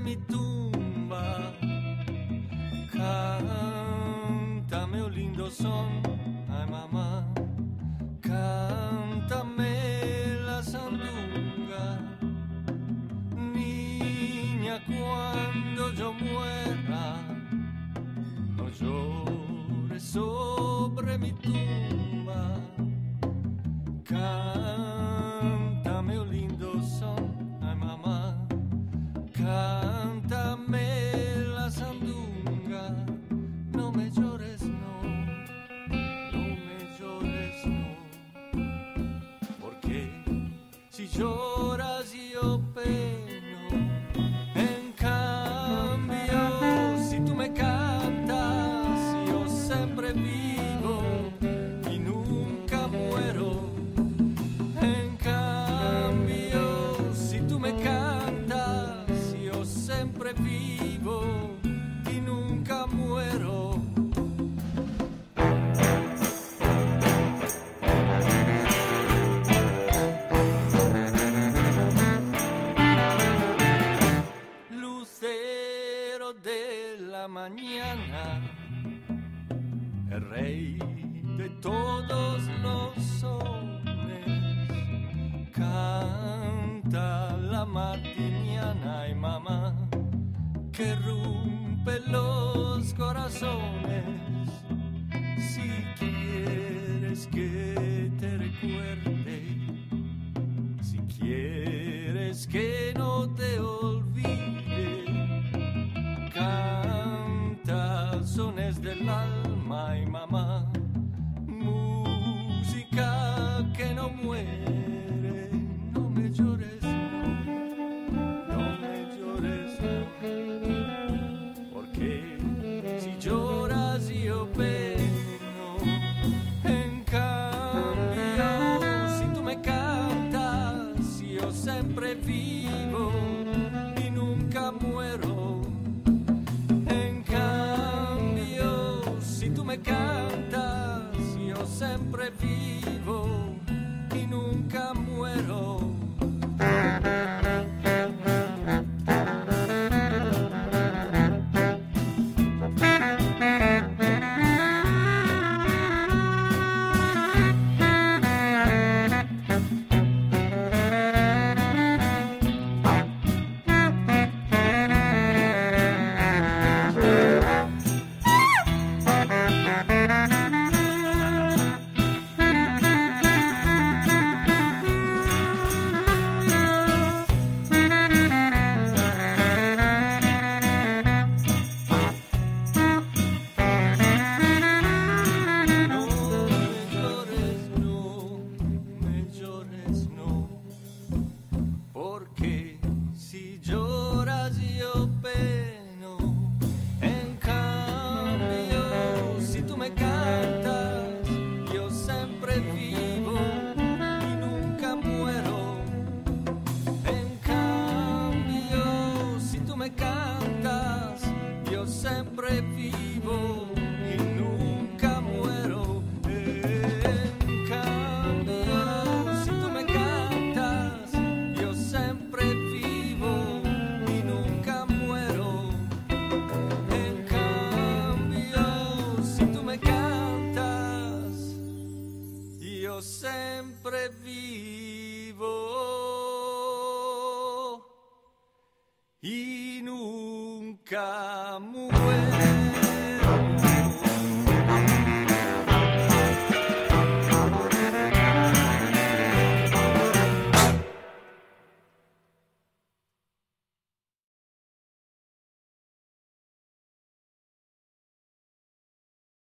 mi tumba. Cántame un lindo son, ay mamá, cántame la sandunga. Niña, cuando yo muera, no llores sobre mi tumba. Cántame un lindo son, ay mamá, cántame la sandunga. No me llores, no, no me llores, no, porque si lloras yo peno. En cambio, si tú me cantas, yo siempre vivo y nunca muero. En cambio, si tú me cantas, yo siempre vivo y nunca muero. Lucero de la mañana, el rey de todos los sones, canta la martiniana y mamá, que rompe los corazones. Si quieres que te recuerde, si quieres que no te olvide, canta sones del alma y mamá, música que no muere. No me llores, no me llores, porque si lloras yo peno. En cambio, si tú me cantas, yo siempre vivo y nunca muero. En cambio, si tú me cantas, yo siempre vivo y nunca muero. Porque si lloras yo peno. En cambio, si tú me cantas, yo siempre vivo y nunca muero. En cambio, si tú me cantas, yo siempre vivo y nunca muero. En cambio, si tú me cantas, yo siempre vivo y nunca muero. En cambio, si tú me cantas, yo siempre vivo y nunca muero.